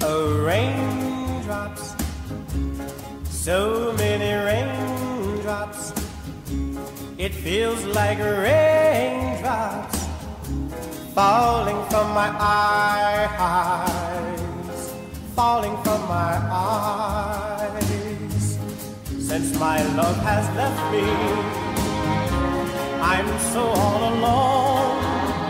Oh, raindrops, so many raindrops. It feels like raindrops falling from my eyes, falling from my eyes. Since my love has left me, I'm so all alone.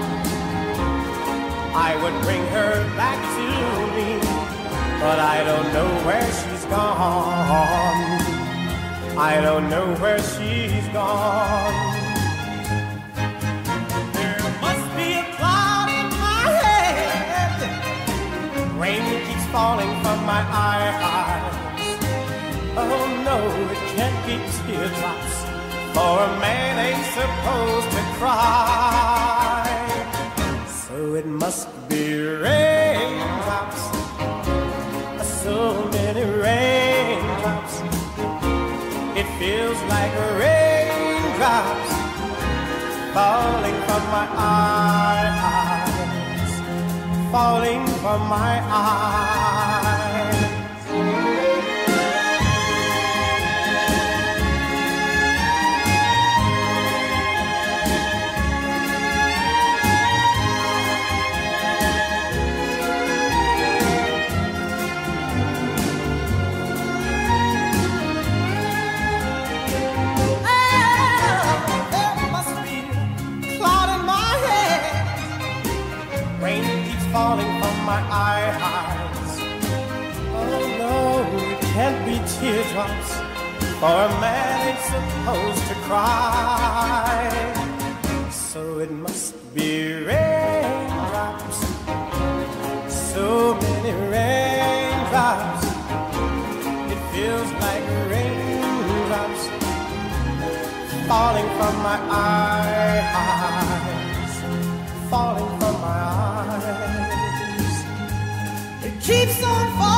I would bring her back to me, but I don't know where she's gone. I don't know where she's gone. There must be a cloud in my head. Rain keeps falling from my eyes. Oh no, it can't be teardrops, for a man ain't supposed to cry. So it must be raindrops, so many raindrops. It feels like raindrops falling from my eyes, falling from my eyes. Falling from my eyes. Oh no, it can't be teardrops, for a man ain't supposed to cry. So it must be raindrops, so many raindrops. It feels like raindrops falling from my eyes, falling from my eyes. Keeps on falling.